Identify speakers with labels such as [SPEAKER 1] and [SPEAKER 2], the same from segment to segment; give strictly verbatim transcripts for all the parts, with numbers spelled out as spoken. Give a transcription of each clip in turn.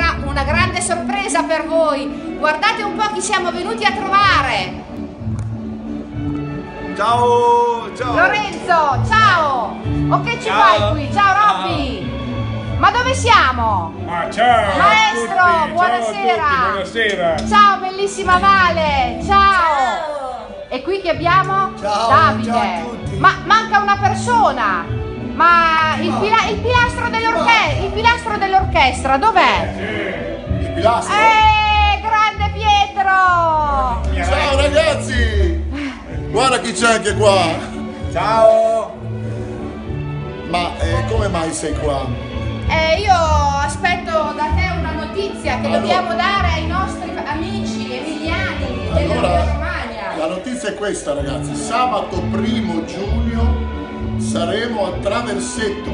[SPEAKER 1] una, una grande sorpresa per voi. Guardate un po' chi siamo venuti a trovare.
[SPEAKER 2] Ciao, ciao.
[SPEAKER 1] Lorenzo, ciao. O che ci
[SPEAKER 2] Ciao.
[SPEAKER 1] fai qui? Ciao Robby. Ma dove siamo?
[SPEAKER 3] Ma ciao!
[SPEAKER 1] Maestro,
[SPEAKER 3] a tutti,
[SPEAKER 1] buonasera.
[SPEAKER 3] Ciao a tutti, buonasera!
[SPEAKER 1] Ciao bellissima Vale, ciao. E qui che abbiamo?
[SPEAKER 2] Ciao,
[SPEAKER 1] Davide.
[SPEAKER 2] ciao a tutti.
[SPEAKER 1] Ma manca una persona. Ma il, pila il pilastro dell'orchestra, il pilastro dell'orchestra dov'è?
[SPEAKER 2] Il pilastro?
[SPEAKER 1] Eh, grande Pietro!
[SPEAKER 2] Ciao ragazzi! Guarda chi c'è anche qua!
[SPEAKER 3] Ciao!
[SPEAKER 2] Ma eh, come mai sei qua?
[SPEAKER 1] Eh, io aspetto da te una notizia che
[SPEAKER 2] Allora.
[SPEAKER 1] dobbiamo dare ai nostri amici emiliani
[SPEAKER 2] Allora,
[SPEAKER 1] della Romagna.
[SPEAKER 2] la notizia è questa ragazzi, sabato primo giugno saremo a Traversetto,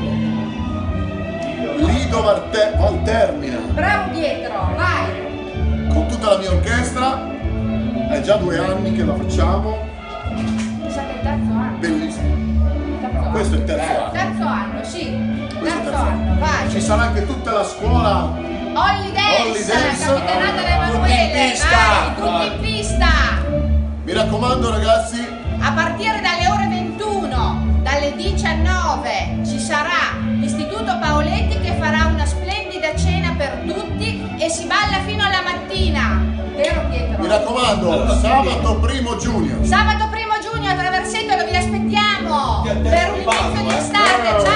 [SPEAKER 2] Lido Varte- Valtermina,
[SPEAKER 1] Bravo Pietro, vai!
[SPEAKER 2] con tutta la mia orchestra, è già due anni che la facciamo,
[SPEAKER 1] Mi sa che è il terzo anno.
[SPEAKER 2] bellissimo,
[SPEAKER 1] Terzo anno.
[SPEAKER 2] questo è il terzo anno,
[SPEAKER 1] Terzo anno, sì.
[SPEAKER 2] questo è il
[SPEAKER 1] Terzo anno, vai.
[SPEAKER 2] Ci sarà anche tutta la scuola
[SPEAKER 1] Holly Dance,
[SPEAKER 2] Holly Dance.
[SPEAKER 1] capitanata da Emanuele,
[SPEAKER 3] Tutti in pista.
[SPEAKER 1] vai, tutti in pista.
[SPEAKER 2] Mi raccomando ragazzi,
[SPEAKER 1] A partire dalle ore ventuno, dalle diciannove, ci sarà l'Istituto Paoletti che farà una splendida cena per tutti e si balla fino alla mattina. Vero Pietro?
[SPEAKER 2] mi raccomando, sabato primo giugno.
[SPEAKER 1] Sabato primo giugno a Traversetto vi aspettiamo per un inizio di estate. Ciao!